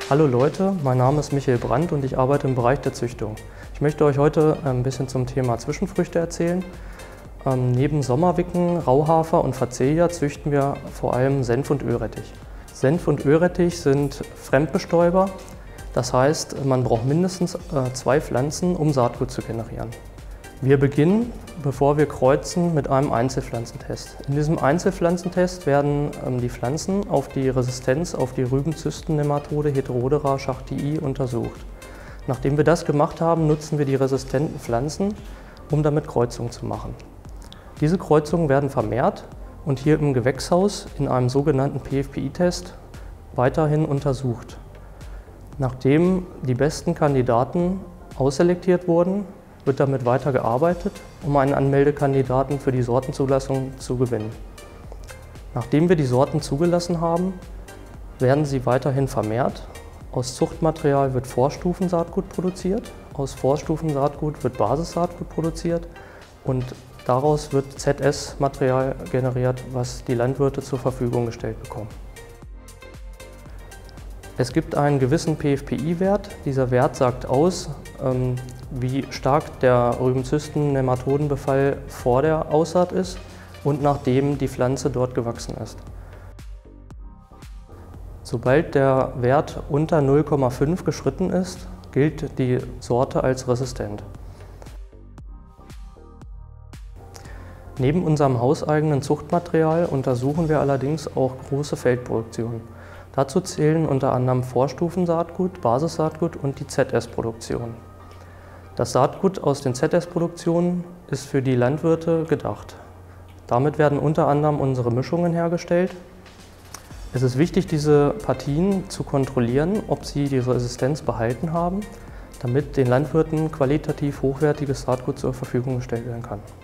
Hallo Leute, mein Name ist Michael Brandt und ich arbeite im Bereich der Züchtung. Ich möchte euch heute ein bisschen zum Thema Zwischenfrüchte erzählen. Neben Sommerwicken, Rauhafer und Facelia züchten wir vor allem Senf und Ölrettich. Senf und Ölrettich sind Fremdbestäuber, das heißt, man braucht mindestens 2 Pflanzen, um Saatgut zu generieren. Wir beginnen, bevor wir kreuzen, mit einem Einzelpflanzentest. In diesem Einzelpflanzentest werden die Pflanzen auf die Resistenz auf die Rübenzystennematode Heterodera schachtii untersucht. Nachdem wir das gemacht haben, nutzen wir die resistenten Pflanzen, um damit Kreuzungen zu machen. Diese Kreuzungen werden vermehrt und hier im Gewächshaus in einem sogenannten PFPI-Test weiterhin untersucht. Nachdem die besten Kandidaten ausselektiert wurden, wird damit weitergearbeitet, um einen Anmeldekandidaten für die Sortenzulassung zu gewinnen. Nachdem wir die Sorten zugelassen haben, werden sie weiterhin vermehrt. Aus Zuchtmaterial wird Vorstufensaatgut produziert, aus Vorstufensaatgut wird Basissaatgut produziert und daraus wird ZS-Material generiert, was die Landwirte zur Verfügung gestellt bekommen. Es gibt einen gewissen PFPI-Wert. Dieser Wert sagt aus, wie stark der Rübenzysten-Nematodenbefall vor der Aussaat ist und nachdem die Pflanze dort gewachsen ist. Sobald der Wert unter 0,5 geschritten ist, gilt die Sorte als resistent. Neben unserem hauseigenen Zuchtmaterial untersuchen wir allerdings auch große Feldproduktionen. Dazu zählen unter anderem Vorstufensaatgut, Basissaatgut und die ZS-Produktion. Das Saatgut aus den ZS-Produktionen ist für die Landwirte gedacht. Damit werden unter anderem unsere Mischungen hergestellt. Es ist wichtig, diese Partien zu kontrollieren, ob sie die Resistenz behalten haben, damit den Landwirten qualitativ hochwertiges Saatgut zur Verfügung gestellt werden kann.